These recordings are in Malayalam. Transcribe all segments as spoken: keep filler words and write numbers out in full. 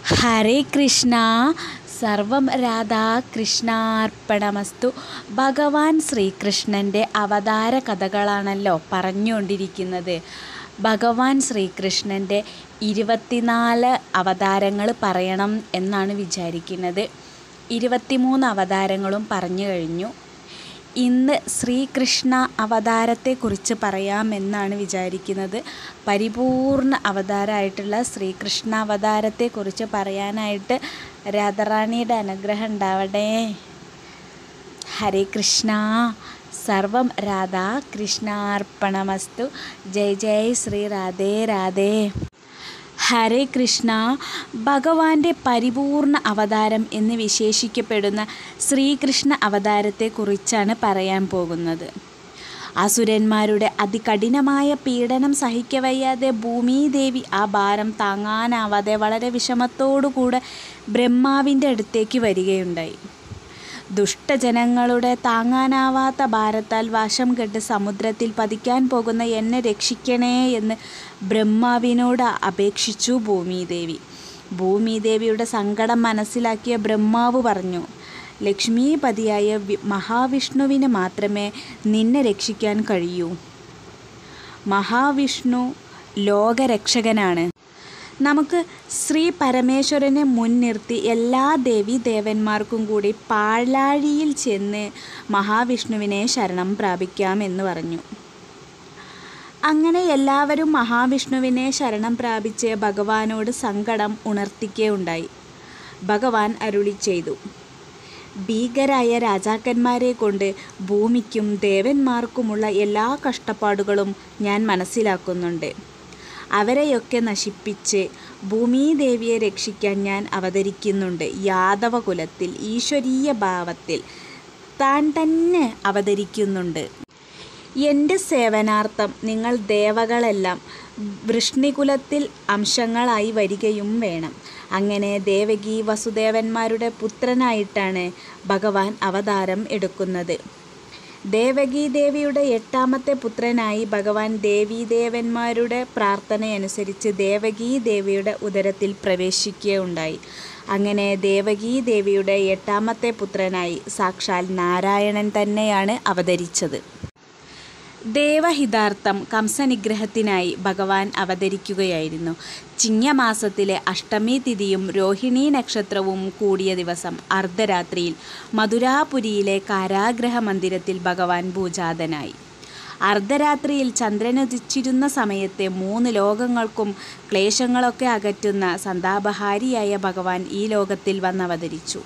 ഹരേ കൃഷ്ണ. സർവം രാധാ കൃഷ്ണാർപ്പണമസ്തു. ഭഗവാൻ ശ്രീകൃഷ്ണൻ്റെ അവതാര കഥകളാണല്ലോ പറഞ്ഞുകൊണ്ടിരിക്കുന്നത്. ഭഗവാൻ ശ്രീകൃഷ്ണൻ്റെ ഇരുപത്തിനാല് അവതാരങ്ങൾ പറയണം എന്നാണ് വിചാരിക്കുന്നത്. ഇരുപത്തിമൂന്ന് അവതാരങ്ങളും പറഞ്ഞു കഴിഞ്ഞു. ഇന്ന് ശ്രീകൃഷ്ണ അവതാരത്തെക്കുറിച്ച് പറയാമെന്നാണ് വിചാരിക്കുന്നത്. പരിപൂർണ അവതാരമായിട്ടുള്ള ശ്രീകൃഷ്ണ അവതാരത്തെക്കുറിച്ച് പറയാനായിട്ട് രാധാറാണിയുടെ അനുഗ്രഹം ഉണ്ടാവട്ടെ. ഹരേ കൃഷ്ണ. സർവം രാധാ കൃഷ്ണാർപ്പണമസ്തു. ജയ് ജയ് ശ്രീ രാധേ രാധേ. ഹരേ കൃഷ്ണ. ഭഗവാന്റെ പരിപൂർണ അവതാരം എന്ന് വിശേഷിക്കപ്പെടുന്ന ശ്രീകൃഷ്ണ അവതാരത്തെക്കുറിച്ചാണ് പറയാൻ പോകുന്നത്. അസുരന്മാരുടെ അതികഠിനമായ പീഡനം സഹിക്കവയ്യാതെ ഭൂമിദേവി ആ ഭാരം താങ്ങാനാവാതെ വളരെ വിഷമത്തോടുകൂടെ ബ്രഹ്മാവിൻ്റെ അടുത്തേക്ക് വരികയുണ്ടായി. ദുഷ്ടജനങ്ങളുടെ താങ്ങാനാവാത്ത ഭാരത്താൽ വശം കെട്ട് സമുദ്രത്തിൽ പതിക്കാൻ പോകുന്ന എന്നെ രക്ഷിക്കണേ എന്ന് ബ്രഹ്മാവിനോട് അപേക്ഷിച്ചു ഭൂമിദേവി. ഭൂമിദേവിയുടെ സങ്കടം മനസ്സിലാക്കിയ ബ്രഹ്മാവ് പറഞ്ഞു, ലക്ഷ്മീപതിയായ മഹാവിഷ്ണുവിന് മാത്രമേ നിന്നെ രക്ഷിക്കാൻ കഴിയൂ. മഹാവിഷ്ണു ലോകരക്ഷകനാണ്. നമുക്ക് ശ്രീ പരമേശ്വരനെ മുൻനിർത്തി എല്ലാ ദേവീ ദേവന്മാർക്കും കൂടി പാലാഴിയിൽ ചെന്ന് മഹാവിഷ്ണുവിനെ ശരണം പ്രാപിക്കാം എന്ന് പറഞ്ഞു. അങ്ങനെ എല്ലാവരും മഹാവിഷ്ണുവിനെ ശരണം പ്രാപിച്ച് ഭഗവാനോട് സങ്കടം ഉണർത്തിക്കുകയുണ്ടായി. ഭഗവാൻ അരുളി ചെയ്തു, ഭീകരായ രാജാക്കന്മാരെ കൊണ്ട് ഭൂമിക്കും ദേവന്മാർക്കുമുള്ള എല്ലാ കഷ്ടപ്പാടുകളും ഞാൻ മനസ്സിലാക്കുന്നുണ്ട്. അവരെയൊക്കെ നശിപ്പിച്ച് ഭൂമിദേവിയെ രക്ഷിക്കാൻ ഞാൻ അവതരിക്കുന്നുണ്ട്. യാദവ കുലത്തിൽ ഈശ്വരീയ ഭാവത്തിൽ താൻ തന്നെ അവതരിക്കുന്നുണ്ട്. എൻ്റെ സേവനാർത്ഥം നിങ്ങൾ ദേവകളെല്ലാം വൃഷ്ണികുലത്തിൽ അംശങ്ങളായി വരികയും വേണം. അങ്ങനെ ദേവകി വസുദേവന്മാരുടെ പുത്രനായിട്ടാണ് ഭഗവാൻ അവതാരം എടുക്കുന്നത്. ദേവകീ ദേവിയുടെ എട്ടാമത്തെ പുത്രനായി ഭഗവാൻ ദേവീദേവന്മാരുടെ പ്രാർത്ഥനയനുസരിച്ച് ദേവകീ ദേവിയുടെ ഉദരത്തിൽ പ്രവേശിക്കുകയുണ്ടായി. അങ്ങനെ ദേവകീ ദേവിയുടെ എട്ടാമത്തെ പുത്രനായി സാക്ഷാൽ നാരായണൻ തന്നെയാണ് അവതരിച്ചത്. ദേവഹിതാർത്ഥം കംസനിഗ്രഹത്തിനായി ഭഗവാൻ അവതരിക്കുകയായിരുന്നു. ചിങ്ങമാസത്തിലെ അഷ്ടമി തിഥിയും രോഹിണി നക്ഷത്രവും കൂടിയ ദിവസം അർദ്ധരാത്രിയിൽ മധുരാപുരിയിലെ കാരാഗ്രഹ മന്ദിരത്തിൽ ഭഗവാൻ ഭൂജാതനായി. അർദ്ധരാത്രിയിൽ ചന്ദ്രനുദിച്ചിരുന്ന സമയത്തെ മൂന്ന് ലോകങ്ങൾക്കും ക്ലേശങ്ങളൊക്കെ അകറ്റുന്ന സന്താപഹാരിയായ ഭഗവാൻ ഈ ലോകത്തിൽ വന്നവതരിച്ചു.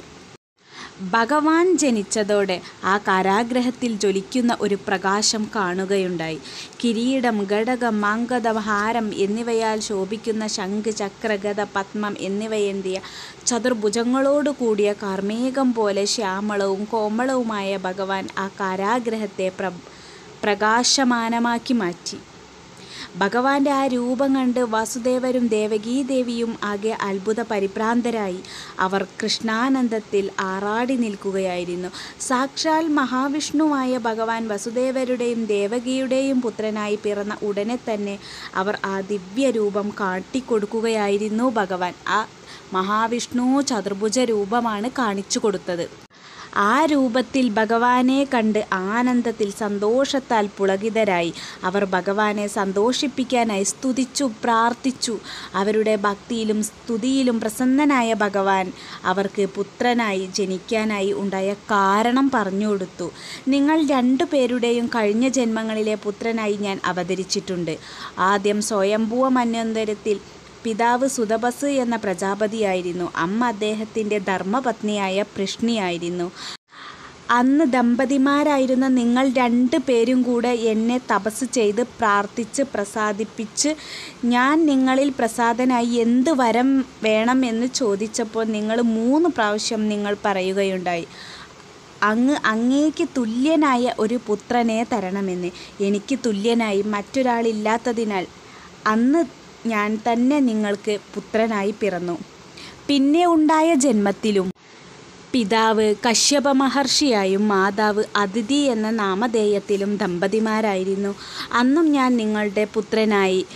ഭഗവാൻ ജനിച്ചതോടെ ആ കാരാഗ്രഹത്തിൽ ജ്വലിക്കുന്ന ഒരു പ്രകാശം കാണുകയുണ്ടായി. കിരീടം, ഘടകം, മാംഗദം, ഹാരം എന്നിവയാൽ ശോഭിക്കുന്ന ശംഖ്, ചക്ര, ഗദ, പത്മം എന്നിവയേന്തിയ ചതുർഭുജങ്ങളോടു കൂടിയ കാർമേഘം പോലെ ശ്യാമളവും കോമളവുമായ ഭഗവാൻ ആ കാരാഗ്രഹത്തെ പ്ര പ്രകാശമാനമാക്കി മാറ്റി. ഭഗവാന്റെ ആ രൂപം കണ്ട് വാസുദേവരും ദേവകീദേവിയും ആകെ അത്ഭുത പരിഭ്രാന്തരായി. അവർ കൃഷ്ണാനന്ദത്തിൽ ആറാടി നിൽക്കുകയായിരുന്നു. സാക്ഷാൽ മഹാവിഷ്ണുവായ ഭഗവാൻ വസുദേവരുടെയും ദേവകിയുടെയും പുത്രനായി പിറന്ന ഉടനെ തന്നെ അവർ ആ ദിവ്യരൂപം കാട്ടിക്കൊടുക്കുകയായിരുന്നു. ഭഗവാൻ ആ മഹാവിഷ്ണു ചതുർഭുജ രൂപമാണ് കാണിച്ചു കൊടുത്തത്. ആ രൂപത്തിൽ ഭഗവാനെ കണ്ട് ആനന്ദത്തിൽ സന്തോഷത്താൽ പുളകിതരായി. അവർ ഭഗവാനെ സന്തോഷിപ്പിക്കാനായി സ്തുതിച്ചു പ്രാർത്ഥിച്ചു. അവരുടെ ഭക്തിയിലും സ്തുതിയിലും പ്രസന്നനായ ഭഗവാൻ അവർക്ക് പുത്രനായി ജനിക്കാനായി ഉണ്ടായ കാരണം പറഞ്ഞു കൊടുത്തു. നിങ്ങൾ രണ്ടു പേരുടെയും കഴിഞ്ഞ ജന്മങ്ങളിലെ പുത്രനായി ഞാൻ അവതരിച്ചിട്ടുണ്ട്. ആദ്യം സ്വയംഭൂവ മന്വന്തരത്തിൽ പിതാവ് സുതപസ് എന്ന പ്രജാപതിയായിരുന്നു. അമ്മ അദ്ദേഹത്തിൻ്റെ ധർമ്മപത്നിയായ പൃഷ്ണിയായിരുന്നു. അന്ന് ദമ്പതിമാരായിരുന്ന നിങ്ങൾ രണ്ടു പേരും കൂടെ എന്നെ തപസ് ചെയ്ത് പ്രാർത്ഥിച്ച് പ്രസാദിപ്പിച്ച് ഞാൻ നിങ്ങളിൽ പ്രസാദനായി എന്ത് വരം വേണം എന്ന് ചോദിച്ചപ്പോൾ നിങ്ങൾ മൂന്ന് പ്രാവശ്യം നിങ്ങൾ പറയുകയുണ്ടായി, അങ്ങ് അങ്ങേക്ക് തുല്യനായ ഒരു പുത്രനെ തരണമെന്ന്. എനിക്ക് തുല്യനായി മറ്റൊരാളില്ലാത്തതിനാൽ അന്ന് ഞാൻ തന്നെ നിങ്ങൾക്ക് പുത്രനായി പിറന്നു. പിന്നെ ഉണ്ടായ ജന്മത്തിലും പിതാവ് കശ്യപ മഹർഷിയായും മാതാവ് അദിതി എന്ന നാമധേയത്തിലും ദമ്പതിമാരായിരുന്നു. അന്നും ഞാൻ നിങ്ങളുടെ പുത്രനായി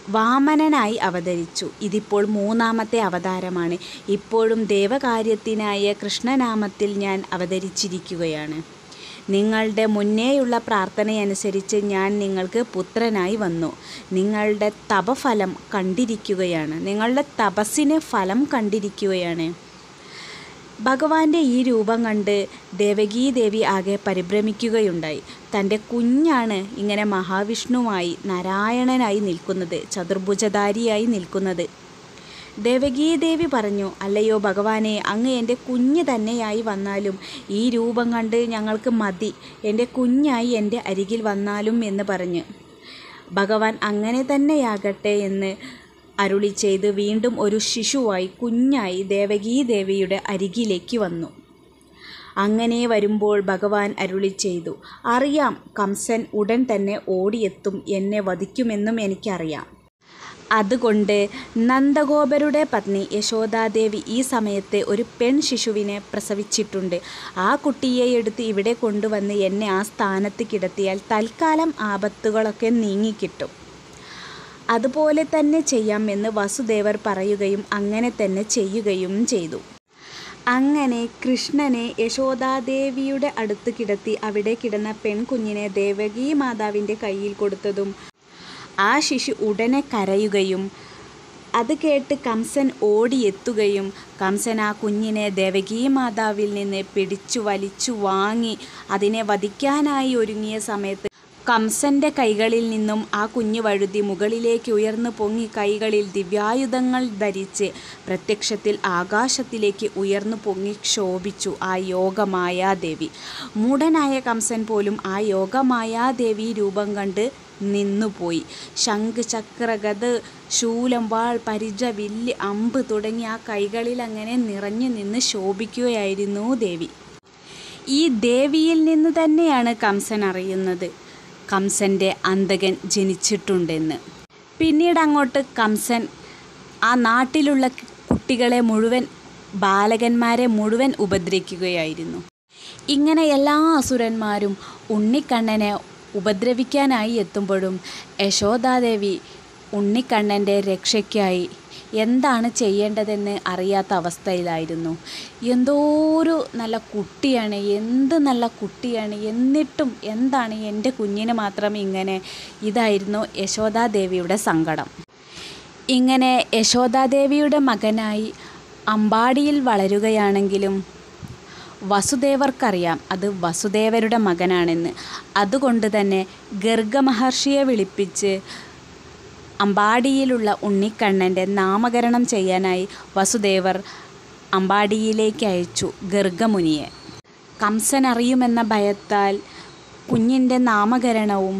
വാമനനായി അവതരിച്ചു. ഇതിപ്പോൾ മൂന്നാമത്തെ അവതാരമാണ്. ഇപ്പോഴും ദേവകാര്യത്തിനായ കൃഷ്ണനാമത്തിൽ ഞാൻ അവതരിച്ചിരിക്കുകയാണ്. നിങ്ങളുടെ മുന്നേയുള്ള പ്രാർത്ഥനയനുസരിച്ച് ഞാൻ നിങ്ങൾക്ക് പുത്രനായി വന്നു. നിങ്ങളുടെ തപഫലം കണ്ടിരിക്കുകയാണ്. നിങ്ങളുടെ തപസ്സിന് ഫലം കണ്ടിരിക്കുകയാണ്. ഭഗവാന്റെ ഈ രൂപം കണ്ട് ദേവകീദേവി ആകെ പരിഭ്രമിക്കുകയുണ്ടായി. തൻ്റെ കുഞ്ഞാണ് ഇങ്ങനെ മഹാവിഷ്ണുവായി നാരായണനായി നിൽക്കുന്നത്, ചതുർഭുജധാരിയായി നിൽക്കുന്നത്. ദേവകീദേവി പറഞ്ഞു, അല്ലയോ ഭഗവാനെ, അങ്ങ് എൻ്റെ കുഞ്ഞ് തന്നെയായി വന്നാലും ഈ രൂപം കണ്ട് ഞങ്ങൾക്ക് മതി. എൻ്റെ കുഞ്ഞായി എൻ്റെ അരികിൽ വന്നാലും എന്ന് പറഞ്ഞ് ഭഗവാൻ അങ്ങനെ തന്നെയാകട്ടെ എന്ന് അരുളി ചെയ്ത് വീണ്ടും ഒരു ശിശുവായി കുഞ്ഞായി ദേവകീദേവിയുടെ അരികിലേക്ക് വന്നു. അങ്ങനെ വരുമ്പോൾ ഭഗവാൻ അരുളി ചെയ്തു, അറിയാം, കംസൻ ഉടൻ തന്നെ ഓടിയെത്തും, എന്നെ വധിക്കുമെന്നും എനിക്കറിയാം. അതുകൊണ്ട് നന്ദഗോപരുടെ പത്നി യശോദാദേവി ഈ സമയത്ത് ഒരു പെൺ ശിശുവിനെ പ്രസവിച്ചിട്ടുണ്ട്. ആ കുട്ടിയെ എടുത്ത് ഇവിടെ കൊണ്ടുവന്ന് എന്നെ ആ സ്ഥാനത്ത് കിടത്തിയാൽ തൽക്കാലം ആപത്തുകളൊക്കെ നീങ്ങിക്കിട്ടും. അതുപോലെ തന്നെ ചെയ്യാമെന്ന് വസുദേവർ പറയുകയും അങ്ങനെ തന്നെ ചെയ്യുകയും ചെയ്തു. അങ്ങനെ കൃഷ്ണനെ യശോദാദേവിയുടെ അടുത്ത് കിടത്തി അവിടെ കിടന്ന പെൺകുഞ്ഞിനെ ദേവകീ മാതാവിൻ്റെ കയ്യിൽ കൊടുത്തതും ആ ശിശു ഉടനെ കരയുകയും അത് കേട്ട് കംസൻ ഓടിയെത്തുകയും കംസൻ ആ കുഞ്ഞിനെ ദേവകീ മാതാവിൽ നിന്ന് പിടിച്ചു വലിച്ചു വാങ്ങി അതിനെ വധിക്കാനായി ഒരുങ്ങിയ സമയത്ത് കംസൻ്റെ കൈകളിൽ നിന്നും ആ കുഞ്ഞു വഴുതി മുകളിലേക്ക് ഉയർന്നു പൊങ്ങി കൈകളിൽ ദിവ്യായുധങ്ങൾ ധരിച്ച് പ്രത്യക്ഷത്തിൽ ആകാശത്തിലേക്ക് ഉയർന്നു പൊങ്ങി ശോഭിച്ചു ആ യോഗമായാദേവി. മൂഢനായ കംസൻ പോലും ആ യോഗമായാദേവി രൂപം കണ്ട് നിന്നുപോയി. ശംഖ്, ചക്ര, ഗദ, ശൂലം, വാൾ, പരിച, വില്ല്, അമ്പ് തുടങ്ങി ആ കൈകളിൽ അങ്ങനെ നിറഞ്ഞു നിന്ന് ശോഭിക്കുകയായിരുന്നു ദേവി. ഈ ദേവിയിൽ നിന്ന് തന്നെയാണ് കംസൻ അറിയുന്നത് കംസൻ്റെ അന്തകൻ ജനിച്ചിട്ടുണ്ടെന്ന്. പിന്നീട് അങ്ങോട്ട് കംസൻ ആ നാട്ടിലുള്ള കുട്ടികളെ മുഴുവൻ, ബാലകന്മാരെ മുഴുവൻ ഉപദ്രവിക്കുകയായിരുന്നു. ഇങ്ങനെ എല്ലാ അസുരന്മാരും ഉണ്ണിക്കണ്ണനെ ഉപദ്രവിക്കാനായി എത്തുമ്പോഴും യശോദാദേവി ഉണ്ണിക്കണ്ണൻ്റെ രക്ഷയ്ക്കായി എന്താണ് ചെയ്യേണ്ടതെന്ന് അറിയാത്ത അവസ്ഥയിലായിരുന്നു. എന്തോരു നല്ല കുട്ടിയാണ്, എന്ത് നല്ല കുട്ടിയാണ്, എന്നിട്ടും എന്താണ് എൻ്റെ കുഞ്ഞിന് മാത്രം ഇങ്ങനെ? ഇതായിരുന്നു യശോദാദേവിയുടെ സങ്കടം. ഇങ്ങനെ യശോദാദേവിയുടെ മകനായി അമ്പാടിയിൽ വളരുകയാണെങ്കിലും വസുദേവർക്കറിയാം അത് വസുദേവരുടെ മകനാണെന്ന്. അതുകൊണ്ട് തന്നെ ഗർഗ മഹർഷിയെ വിളിപ്പിച്ച് അമ്പാടിയിലുള്ള ഉണ്ണിക്കണ്ണൻ്റെ നാമകരണം ചെയ്യാനായി വസുദേവർ അമ്പാടിയിലേക്ക് അയച്ചു ഗർഗമുനിയെ. കംസൻ അറിയുമെന്ന ഭയത്താൽ കുഞ്ഞിൻ്റെ നാമകരണവും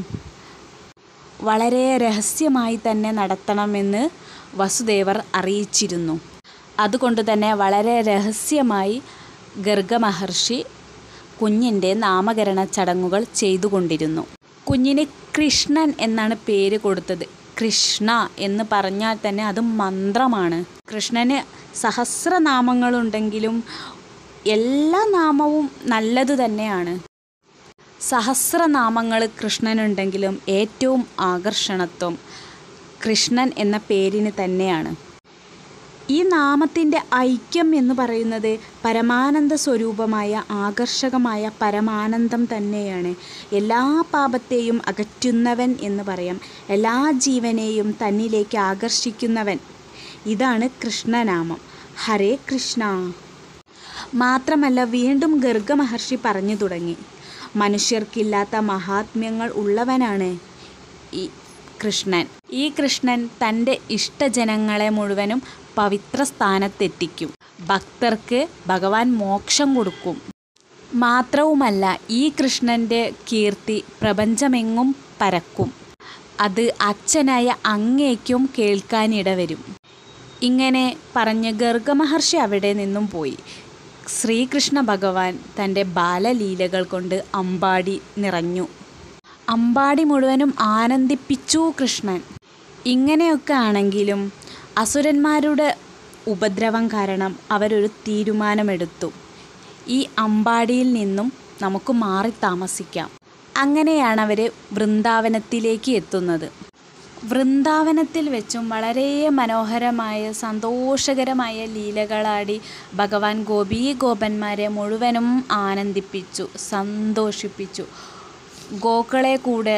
വളരെ രഹസ്യമായി തന്നെ നടത്തണമെന്ന് വസുദേവർ അറിയിച്ചിരുന്നു. അതുകൊണ്ട് തന്നെ വളരെ രഹസ്യമായി ഗർഗ മഹർഷി കുഞ്ഞിൻ്റെ നാമകരണ ചടങ്ങുകൾ ചെയ്തുകൊണ്ടിരുന്നു. കുഞ്ഞിന് കൃഷ്ണൻ എന്നാണ് പേര് കൊടുത്തത്. കൃഷ്ണ എന്ന് പറഞ്ഞാൽ തന്നെ അത് മന്ത്രമാണ്. കൃഷ്ണന് സഹസ്രനാമങ്ങളുണ്ടെങ്കിലും എല്ലാ നാമവും നല്ലത് തന്നെയാണ്. സഹസ്രനാമങ്ങൾ കൃഷ്ണനുണ്ടെങ്കിലും ഏറ്റവും ആകർഷണത്വം കൃഷ്ണൻ എന്ന പേരിന് തന്നെയാണ്. ഈ നാമത്തിൻ്റെ ഐക്യം എന്ന് പറയുന്നത് പരമാനന്ദ സ്വരൂപമായ ആകർഷകമായ പരമാനന്ദം തന്നെയാണ്. എല്ലാ പാപത്തെയും അകറ്റുന്നവൻ എന്ന് പറയാം. എല്ലാ ജീവനെയും തന്നിലേക്ക് ആകർഷിക്കുന്നവൻ. ഇതാണ് കൃഷ്ണനാമം. ഹരേ കൃഷ്ണ. മാത്രമല്ല വീണ്ടും ഗർഗ മഹർഷി പറഞ്ഞു തുടങ്ങി, മനുഷ്യർക്കില്ലാത്ത മഹാത്മ്യങ്ങൾ ഉള്ളവനാണ് ഈ കൃഷ്ണൻ. ഈ കൃഷ്ണൻ തൻ്റെ ഇഷ്ടജനങ്ങളെ മുഴുവനും പവിത്ര സ്ഥാനത്തെത്തിക്കും. ഭക്തർക്ക് ഭഗവാൻ മോക്ഷം കൊടുക്കും. മാത്രവുമല്ല ഈ കൃഷ്ണൻ്റെ കീർത്തി പ്രപഞ്ചമെങ്ങും പരക്കും. അത് അച്ഛനായ അങ്ങേക്കും കേൾക്കാനിടവരും. ഇങ്ങനെ പറഞ്ഞ് ഗർഗ മഹർഷി അവിടെ നിന്നും പോയി. ശ്രീകൃഷ്ണ ഭഗവാൻ തൻ്റെ ബാലലീലകൾ കൊണ്ട് അമ്പാടി നിറഞ്ഞു. അമ്പാടി മുഴുവനും ആനന്ദിപ്പിച്ചു കൃഷ്ണൻ. ഇങ്ങനെയൊക്കെ ആണെങ്കിലും അസുരന്മാരുടെ ഉപദ്രവം കാരണം അവരൊരു തീരുമാനമെടുത്തു, ഈ അമ്പാടിയിൽ നിന്നും നമുക്ക് മാറി താമസിക്കാം. അങ്ങനെയാണ് അവർ വൃന്ദാവനത്തിലേക്ക് എത്തുന്നത്. വൃന്ദാവനത്തിൽ വെച്ചും വളരെ മനോഹരമായ സന്തോഷകരമായ ലീലകളാടി ഭഗവാൻ ഗോപീ ഗോപന്മാരെ മുഴുവനും ആനന്ദിപ്പിച്ചു, സന്തോഷിപ്പിച്ചു. ഗോക്കളെ കൂടെ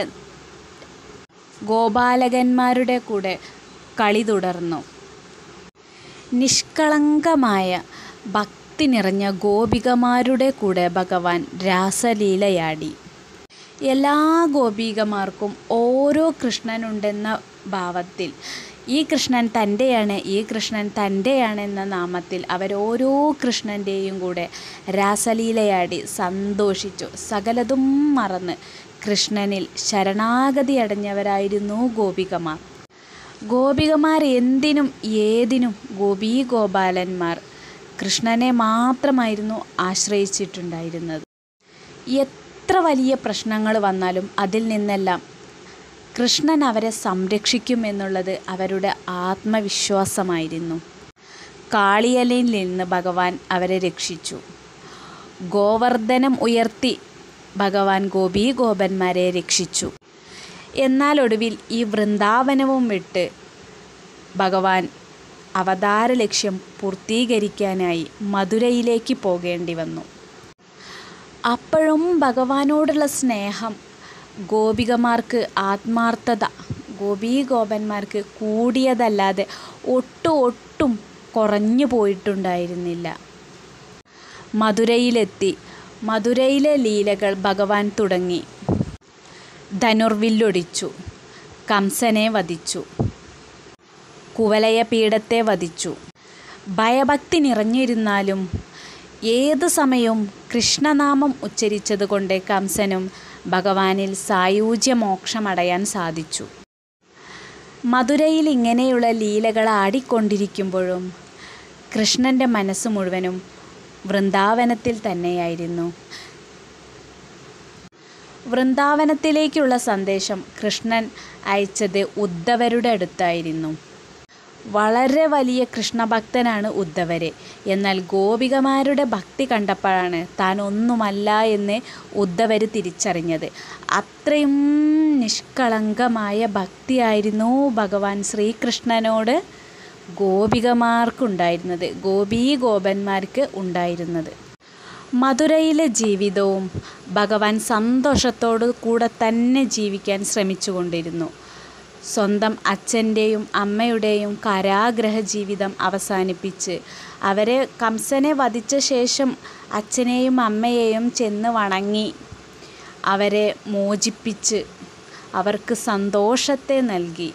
ഗോപാലകന്മാരുടെ കൂടെ കളി തുടർന്നു. നിഷ്കളങ്കമായ ഭക്തി നിറഞ്ഞ ഗോപികമാരുടെ കൂടെ ഭഗവാൻ രാസലീലയാടി. എല്ലാ ഗോപികമാർക്കും ഓരോ കൃഷ്ണനുണ്ടെന്ന ഭാവത്തിൽ, ഈ കൃഷ്ണൻ തൻ്റെയാണ്, ഈ കൃഷ്ണൻ തൻ്റെയാണെന്ന നാമത്തിൽ അവരോരോ കൃഷ്ണൻ്റെയും കൂടെ രാസലീലയാടി സന്തോഷിച്ചു. സകലതും മറന്ന് കൃഷ്ണനിൽ ശരണാഗതി അടഞ്ഞവരായിരുന്നു ഗോപികമാർ. ഗോപികമാർ എന്തിനും ഏതിനും ഗോപീ ഗോപാലന്മാർ കൃഷ്ണനെ മാത്രമായിരുന്നു ആശ്രയിച്ചിട്ടുണ്ടായിരുന്നത്. എത്ര വലിയ പ്രശ്നങ്ങൾ വന്നാലും അതിൽ നിന്നെല്ലാം കൃഷ്ണൻ അവരെ സംരക്ഷിക്കുമെന്നുള്ളത് അവരുടെ ആത്മവിശ്വാസമായിരുന്നു. കാളിയലയിൽ നിന്ന് ഭഗവാൻ അവരെ രക്ഷിച്ചു. ഗോവർദ്ധനം ഉയർത്തി ഭഗവാൻ ഗോപീ ഗോപന്മാരെ രക്ഷിച്ചു. എന്നാൽ ഒടുവിൽ ഈ വൃന്ദാവനവും വിട്ട് ഭഗവാൻ അവതാര ലക്ഷ്യം പൂർത്തീകരിക്കാനായി മധുരയിലേക്ക് പോകേണ്ടി വന്നു. അപ്പോഴും ഭഗവാനോടുള്ള സ്നേഹം ഗോപികമാർക്ക്, ആത്മാർത്ഥത ഗോപീ ഗോപന്മാർക്ക് കൂടിയതല്ലാതെ ഒട്ടും ഒട്ടും കുറഞ്ഞു പോയിട്ടുണ്ടായിരുന്നില്ല. മധുരയിലെത്തി. മധുരയിലെ ലീലകൾ ഭഗവാൻ തുടങ്ങി. ധനുർവില്ലൊടിച്ചു, കംസനെ വധിച്ചു, കുവലയപീഠത്തെ വധിച്ചു. ഭയഭക്തി നിറഞ്ഞിരുന്നാലും ഏതു സമയവും കൃഷ്ണനാമം ഉച്ചരിച്ചതുകൊണ്ട് കംസനും ഭഗവാനിൽ സായൂജ്യ മോക്ഷമടയാൻ സാധിച്ചു. മധുരയിൽ ഇങ്ങനെയുള്ള ലീലകൾ ആടിക്കൊണ്ടിരിക്കുമ്പോഴും കൃഷ്ണൻ്റെ മനസ്സ് മുഴുവനും വൃന്ദാവനത്തിൽ തന്നെയായിരുന്നു. വൃന്ദാവനത്തിലേക്കുള്ള സന്ദേശം കൃഷ്ണൻ അയച്ചത് ഉദ്ധവരുടെ അടുത്തായിരുന്നു. വളരെ വലിയ കൃഷ്ണഭക്തനാണ് ഉദ്ധവര്. എന്നാൽ ഗോപികമാരുടെ ഭക്തി കണ്ടപ്പോഴാണ് താൻ ഒന്നുമല്ല എന്ന് ഉദ്ധവര് തിരിച്ചറിഞ്ഞത്. അത്രയും നിഷ്കളങ്കമായ ഭക്തിയായിരുന്നു ഭഗവാൻ ശ്രീകൃഷ്ണനോട് ഗോപികമാർക്കുണ്ടായിരുന്നത്, ഗോപീ ഗോപന്മാർക്ക് ഉണ്ടായിരുന്നത്. മധുരയിലെ ജീവിതവും ഭഗവാൻ സന്തോഷത്തോടു കൂടെ തന്നെ ജീവിക്കാൻ ശ്രമിച്ചുകൊണ്ടിരുന്നു. സ്വന്തം അച്ഛൻ്റെയും അമ്മയുടെയും കാരാഗ്രഹ ജീവിതം അവസാനിപ്പിച്ച് അവരെ കംസനെ വധിച്ച ശേഷം അച്ഛനെയും അമ്മയെയും ചെന്ന് വണങ്ങി അവരെ മോചിപ്പിച്ച് അവർക്ക് സന്തോഷത്തെ നൽകി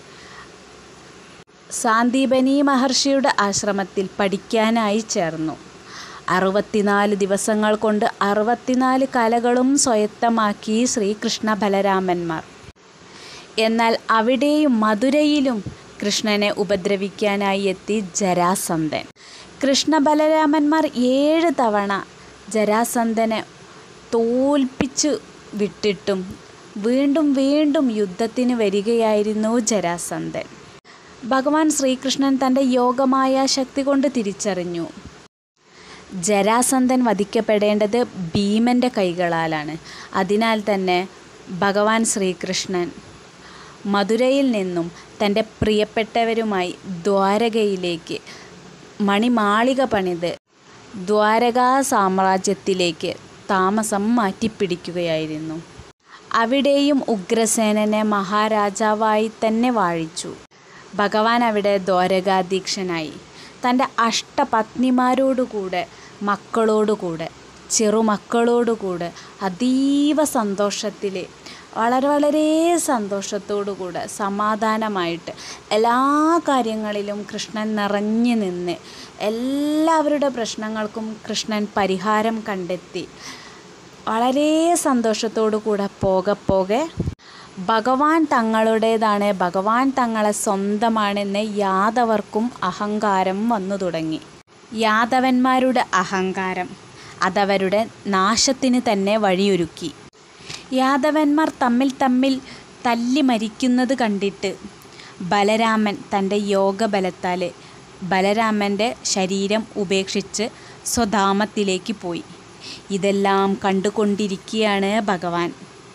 സാന്ദീപനി മഹർഷിയുടെ ആശ്രമത്തിൽ പഠിക്കാനായി ചേർന്നു. അറുപത്തിനാല് ദിവസങ്ങൾ കൊണ്ട് അറുപത്തിനാല് കലകളും സ്വായത്തമാക്കി ശ്രീകൃഷ്ണ ബലരാമന്മാർ. എന്നാൽ അവിടെയും മധുരയിലും കൃഷ്ണനെ ഉപദ്രവിക്കാനായി എത്തി ജരാസന്ധൻ. കൃഷ്ണ ബലരാമന്മാർ ഏഴ് തവണ ജരാസന്ധനെ തോൽപ്പിച്ചു വിട്ടിട്ടും വീണ്ടും വീണ്ടും യുദ്ധത്തിന് വരികയായിരുന്നു ജരാസന്ധൻ. ഭഗവാൻ ശ്രീകൃഷ്ണൻ തൻ്റെ യോഗമായ ശക്തി കൊണ്ട് തിരിച്ചറിഞ്ഞു, ജരാസന്ധൻ വധിക്കപ്പെടേണ്ടത് ഭീമൻ്റെ കൈകളാലാണ്. അതിനാൽ തന്നെ ഭഗവാൻ ശ്രീകൃഷ്ണൻ മധുരയിൽ നിന്നും തൻ്റെ പ്രിയപ്പെട്ടവരുമായി ദ്വാരകയിലേക്ക് മണിമാളിക പണിത് ദ്വാരകാ സാമ്രാജ്യത്തിലേക്ക് താമസം മാറ്റിപ്പിടിക്കുകയായിരുന്നു. അവിടെയും ഉഗ്രസേനനെ മഹാരാജാവായി തന്നെ വാഴിച്ചു. ഭഗവാൻ അവിടെ ദ്വാരകാധീക്ഷനായി. തൻ്റെ അഷ്ടപത്നിമാരോടുകൂടെ, മക്കളോടുകൂടെ, ചെറുമക്കളോടുകൂടെ അതീവ സന്തോഷത്തിൽ, വളരെ വളരെ സന്തോഷത്തോടുകൂടെ സമാധാനമായിട്ട് എല്ലാ കാര്യങ്ങളിലും കൃഷ്ണൻ നിറഞ്ഞു നിന്ന് എല്ലാവരുടെ പ്രശ്നങ്ങൾക്കും കൃഷ്ണൻ പരിഹാരം കണ്ടെത്തി വളരെ സന്തോഷത്തോടു കൂടെ പോകെ പോകെ ഭഗവാൻ തങ്ങളുടേതാണ്, ഭഗവാൻ തങ്ങളെ സ്വന്തമാണെന്ന് യാദവർക്കും അഹങ്കാരം വന്നു തുടങ്ങി. യാദവന്മാരുടെ അഹങ്കാരം അതവരുടെ നാശത്തിന് തന്നെ വഴിയൊരുക്കി. യാദവന്മാർ തമ്മിൽ തമ്മിൽ തല്ലി മരിക്കുന്നത് കണ്ടിട്ട് ബലരാമൻ തൻ്റെ യോഗബലത്താൽ ബലരാമൻ്റെ ശരീരം ഉപേക്ഷിച്ച് സ്വധാമത്തിലേക്ക് പോയി. ഇതെല്ലാം കണ്ടുകൊണ്ടിരിക്കുകയാണ് ഭഗവാൻ.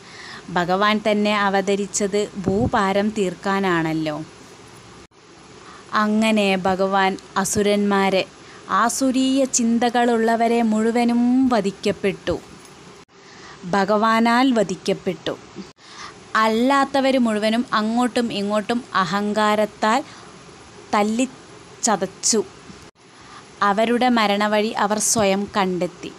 ഭഗവാൻ തന്നെ അവതരിച്ചത് ഭൂഭാരം തീർക്കാനാണല്ലോ. അങ്ങനെ ഭഗവാൻ അസുരന്മാരെ, ആസുരീയ ചിന്തകളുള്ളവരെ മുഴുവനും വധിക്കപ്പെട്ടു. ഭഗവാനാൽ വധിക്കപ്പെട്ടു. അല്ലാത്തവർ മുഴുവനും അങ്ങോട്ടും ഇങ്ങോട്ടും അഹങ്കാരത്താൽ തല്ലിച്ചതച്ചു. അവരുടെ മരണവഴി അവർ സ്വയം കണ്ടെത്തി.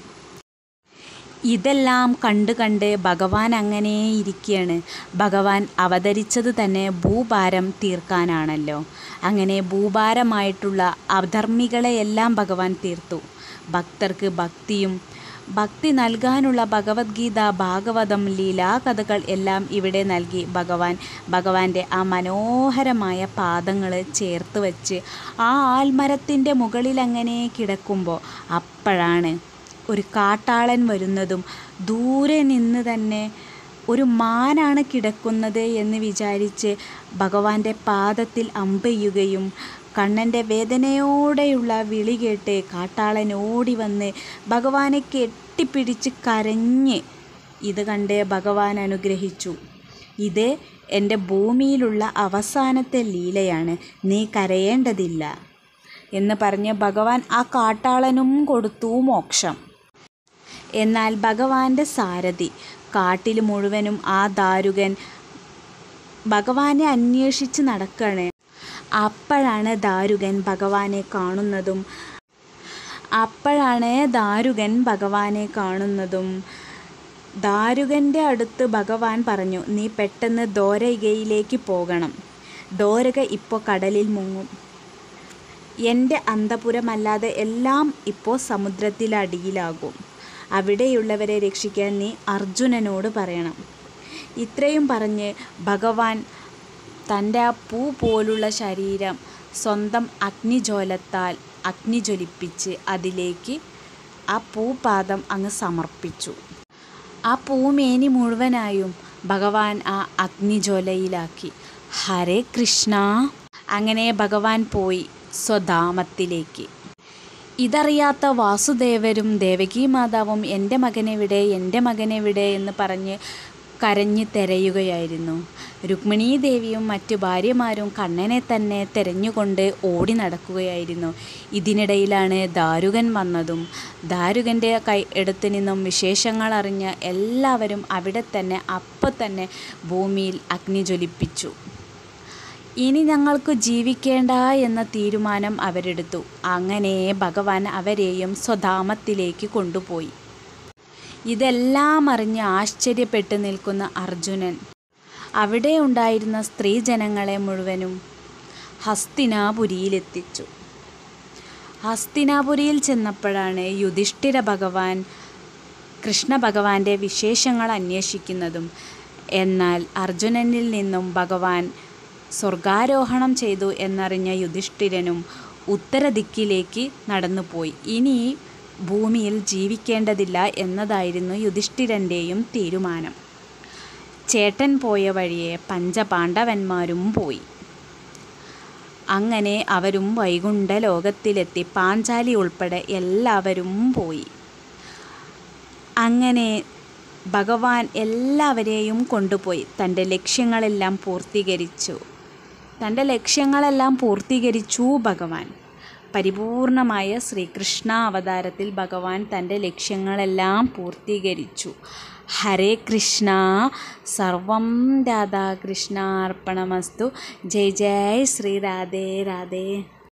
ഇതെല്ലാം കണ്ട് കണ്ട് ഭഗവാൻ അങ്ങനെ ഇരിക്കുകയാണ്. ഭഗവാൻ അവതരിച്ചത് തന്നെ ഭൂഭാരം തീർക്കാനാണല്ലോ. അങ്ങനെ ഭൂഭാരമായിട്ടുള്ള അധർമ്മികളെയെല്ലാം ഭഗവാൻ തീർത്തു. ഭക്തർക്ക് ഭക്തിയും ഭക്തി നൽകാനുള്ള ഭഗവത്ഗീത, ഭാഗവതം, ലീലാകഥകൾ എല്ലാം ഇവിടെ നൽകി ഭഗവാൻ ഭഗവാന്റെ ആ മനോഹരമായ പാദങ്ങൾ ചേർത്ത് വച്ച് ആ ആൽമരത്തിൻ്റെ മുകളിൽ അങ്ങനെ കിടക്കുമ്പോൾ അപ്പോഴാണ് ഒരു കാട്ടാളൻ വരുന്നതും ദൂരെ നിന്ന് തന്നെ ഒരു മാനാണ് കിടക്കുന്നത് എന്ന് വിചാരിച്ച് ഭഗവാന്റെ പാദത്തിൽ അമ്പെയ്യുകയും കണ്ണൻ്റെ വേദനയോടെയുള്ള വിളി കേട്ട് കാട്ടാളൻ ഓടി വന്ന് ഭഗവാനെ കെട്ടിപ്പിടിച്ച് കരഞ്ഞ് ഇത് കണ്ട് ഭഗവാൻ അനുഗ്രഹിച്ചു. ഇത് എൻ്റെ ഭൂമിയിലുള്ള അവസാനത്തെ ലീലയാണ്, നീ കരയേണ്ടതില്ല എന്ന് പറഞ്ഞ് ഭഗവാൻ ആ കാട്ടാളനും കൊടുത്തു മോക്ഷം. എന്നാൽ ഭഗവാന്റെ സാരഥി കാട്ടിൽ മുഴുവനും ആ ദാരുകൻ ഭഗവാനെ അന്വേഷിച്ച് നടക്കുകയാണ്. അപ്പോഴാണ് ദാരുകൻ ഭഗവാനെ കാണുന്നതും അപ്പോഴാണ് ദാരുകൻ ഭഗവാനെ കാണുന്നതും ദാരുകൻ്റെ അടുത്ത് ഭഗവാൻ പറഞ്ഞു, നീ പെട്ടെന്ന് ദ്വാരകയിലേക്ക് പോകണം. ദ്വാരക ഇപ്പോൾ കടലിൽ മുങ്ങും. എൻ്റെ അന്തപുരമല്ലാതെ എല്ലാം ഇപ്പോൾ സമുദ്രത്തിലടിയിലാകും. അവിടെയുള്ളവരെ രക്ഷിക്കാൻ നീ അർജുനനോട് പറയണം. ഇത്രയും പറഞ്ഞ് ഭഗവാൻ തൻ്റെ ആ പൂ പോലുള്ള ശരീരം സ്വന്തം അഗ്നിജ്വാലത്താൽ അഗ്നി ജ്വലിപ്പിച്ച് അതിലേക്ക് ആ പൂപാദം അങ്ങ് സമർപ്പിച്ചു. ആ പൂമേനി മുഴുവനായും ഭഗവാൻ ആ അഗ്നിജ്വാലയിലാക്കി. ഹരേ കൃഷ്ണ. അങ്ങനെ ഭഗവാൻ പോയി സ്വധാമത്തിലേക്ക്. ഇതറിയാത്ത വാസുദേവരും ദേവകീ മാതാവും എൻ്റെ മകനെവിടെ, എൻ്റെ മകനെവിടെ എന്ന് പറഞ്ഞ് കരഞ്ഞ് തിരയുകയായിരുന്നു. രുക്മിണീ ദേവിയും മറ്റു ഭാര്യമാരും കണ്ണനെ തന്നെ തിരഞ്ഞുകൊണ്ട് ഓടി നടക്കുകയായിരുന്നു. ഇതിനിടയിലാണ് ദാരുകൻ വന്നതും. ദാരുകൻ്റെ കൈ എടുത്തു നിന്നും വിശേഷങ്ങൾ അറിഞ്ഞ എല്ലാവരും അവിടെ തന്നെ അപ്പം തന്നെ ഭൂമിയിൽ അഗ്നി ജ്വലിപ്പിച്ചു. ഇനി ഞങ്ങൾക്ക് ജീവിക്കേണ്ട എന്ന തീരുമാനം അവരെടുത്തു. അങ്ങനെ ഭഗവാൻ അവരെയും സ്വധാമത്തിലേക്ക് കൊണ്ടുപോയി. ഇതെല്ലാം അറിഞ്ഞ് ആശ്ചര്യപ്പെട്ട് നിൽക്കുന്ന അർജുനൻ അവിടെ ഉണ്ടായിരുന്ന സ്ത്രീജനങ്ങളെ മുഴുവനും ഹസ്തിനാപുരിയിലെത്തിച്ചു. ഹസ്തിനാപുരിയിൽ ചെന്നപ്പോഴാണ് യുധിഷ്ഠിര ഭഗവാൻ കൃഷ്ണ ഭഗവാന്റെ വിശേഷങ്ങൾ അന്വേഷിക്കുന്നതും. എന്നാൽ അർജുനനിൽ നിന്നും ഭഗവാൻ സ്വർഗാരോഹണം ചെയ്തു എന്നറിഞ്ഞ യുധിഷ്ഠിരനും ഉത്തരദിക്കിലേക്ക് നടന്നുപോയി. ഇനി ഭൂമിയിൽ ജീവിക്കേണ്ടതില്ല എന്നതായിരുന്നു യുധിഷ്ഠിരൻ്റെയും തീരുമാനം. ചേട്ടൻ പോയ വഴിയെ പഞ്ചപാണ്ഡവന്മാരും പോയി. അങ്ങനെ അവരും വൈകുണ്ഠ ലോകത്തിലെത്തി. പാഞ്ചാലി ഉൾപ്പെടെ എല്ലാവരും പോയി. അങ്ങനെ ഭഗവാൻ എല്ലാവരെയും കൊണ്ടുപോയി തൻ്റെ ലക്ഷ്യങ്ങളെല്ലാം പൂർത്തീകരിച്ചു. തൻ്റെ ലക്ഷ്യങ്ങളെല്ലാം പൂർത്തീകരിച്ചു ഭഗവാൻ. പരിപൂർണമായ ശ്രീകൃഷ്ണ അവതാരത്തിൽ ഭഗവാൻ തൻ്റെ ലക്ഷ്യങ്ങളെല്ലാം പൂർത്തീകരിച്ചു. ഹരേ കൃഷ്ണ. സർവം രാധാകൃഷ്ണാർപ്പണമസ്തു. ജയ് ജയ് ശ്രീ രാധേ രാധേ.